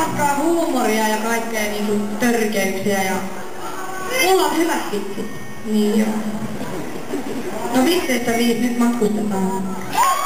hauskaa huumoria ja kaikkea niinku törkeyksiä ja mulla on hyvät vitsit. Niin joo. No 15.5 nyt matkustetaan.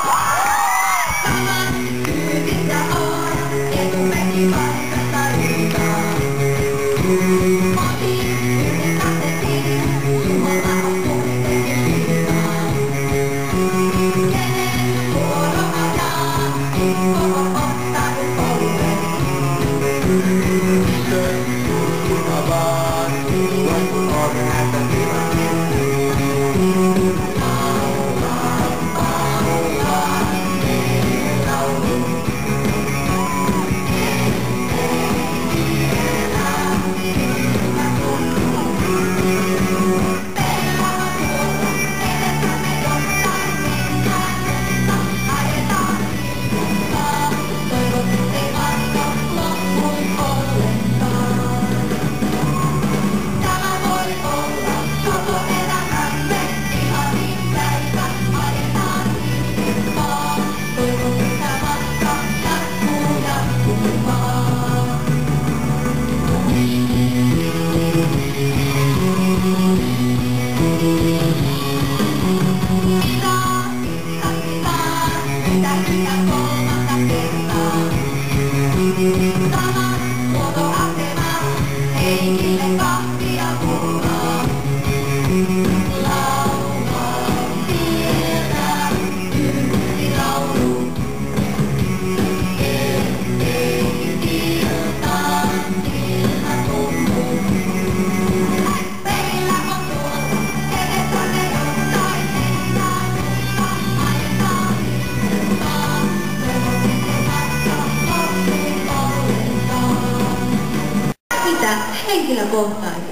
Henkilökohtaisesti.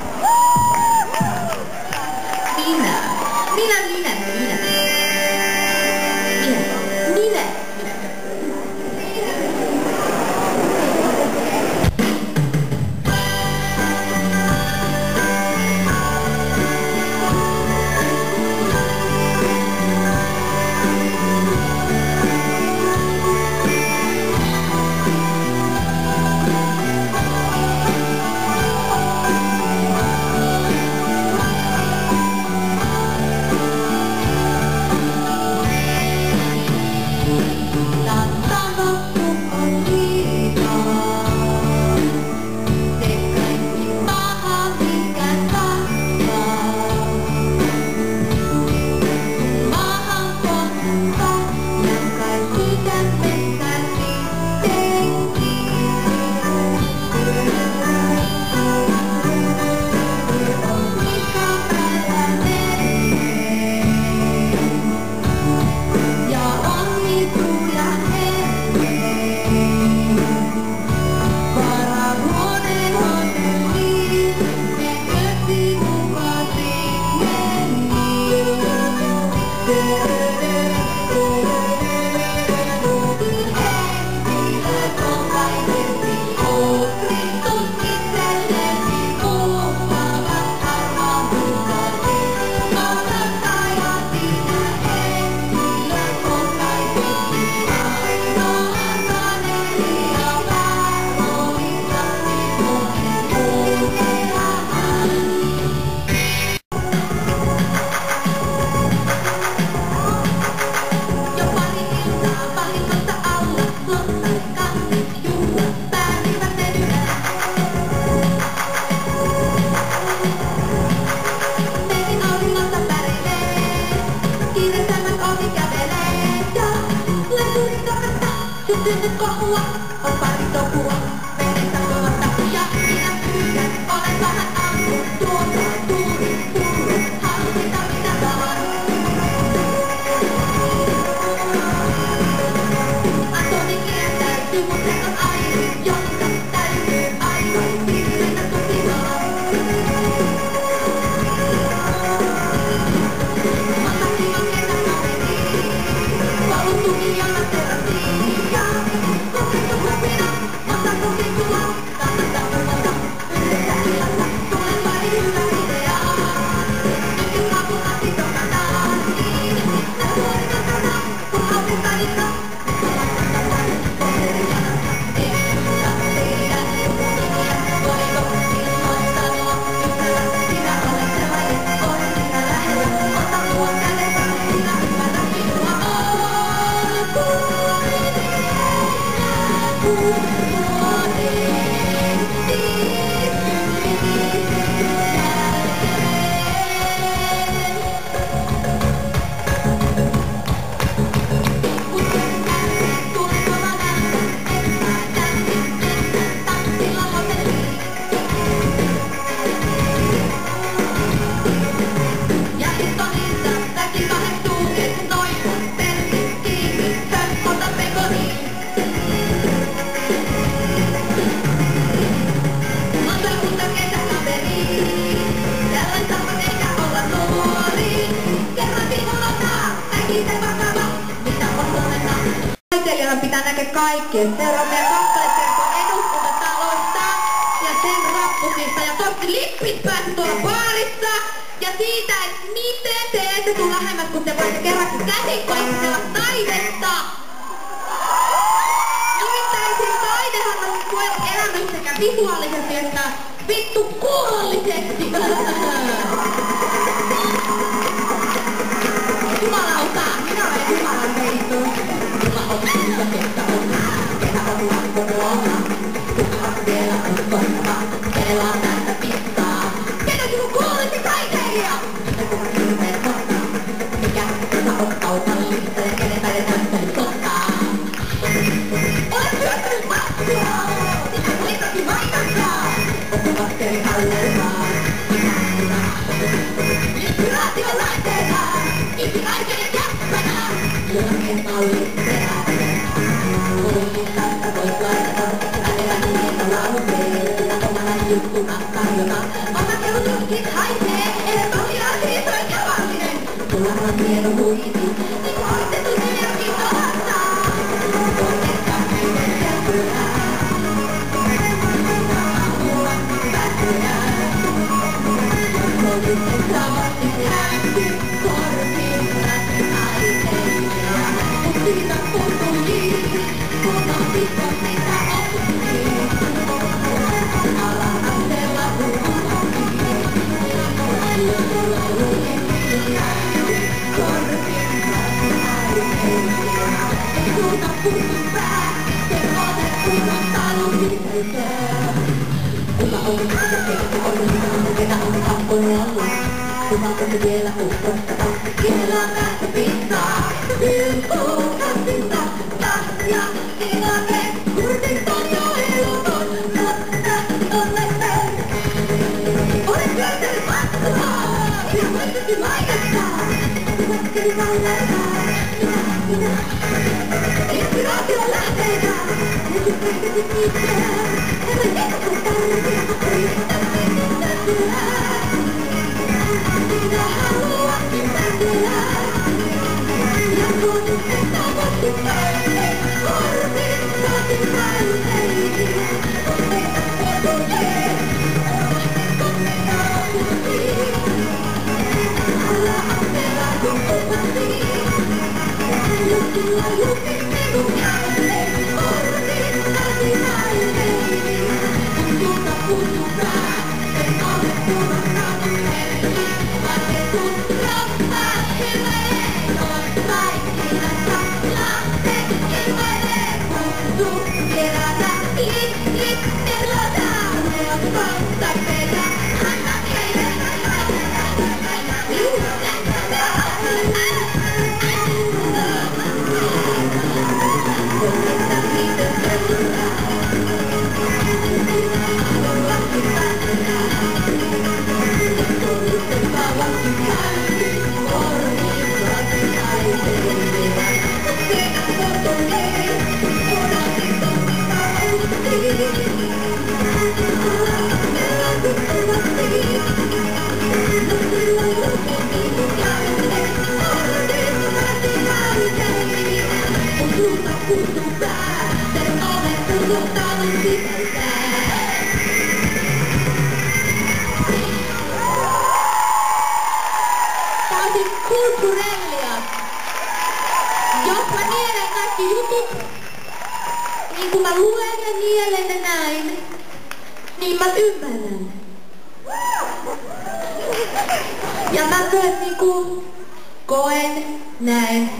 Minä. Syntynyt kohua, on pari tokua, vedestä tuosta ja minä pyydän, olen vähän ammu, tuota tuuri, purru, halusin mitä vaan. Antoni kieltäytyy, mut se on aivan, jotta täytyy aivan, mennä tukimaan. Massakin on kesäkaveri, valuttu miljoona terapia. Kokeiltu rapina, mutta kokeiltu Pitää näkeä kaikkien seuraavia kappalekertoa Eduskuntatalosta ja sen rappusista ja toivottavasti lippit päästä tuolla baarissa ja siitä, että miten te ette tuu lähemmäs, kun te voitte kerrankin käsikkoistella taidetta. Nimittäin siis taidehan on koettu elämys sekä visuaalisesti että vittu kuulollisesti. Jumalauta, minä olen Jumalan veisto. Vielä uskosta, vielä päästä pitää, vilkuu kasvinta, ja tilanne, kurtin on jo eloton, mutta onnetteen. Olen syötänyt vatsua, ja muistutti mainetta, vaskeli valleita, minä. Inspiraation lähteitä, ja sit pelkäsit itseään, emme kestä tarvitsia, riittävästi täytyä. Minä haluan pitää ja kun että voisin päälle, korvin saatin täyteen. Meitä tulee, koska kuutiin. Alla asteella kumppatiin. Juttuja minun jälleen, korvin saatin täyteen. Kun sulta puuttuu pää, en ole turvannut helki. Tää on siis kulttuurellia. Jos mä nielen kaikki jutut, niin kun mä luen ja nielen ne näin, niin mä ymmärrän. Ja mä myös niinku koen, näen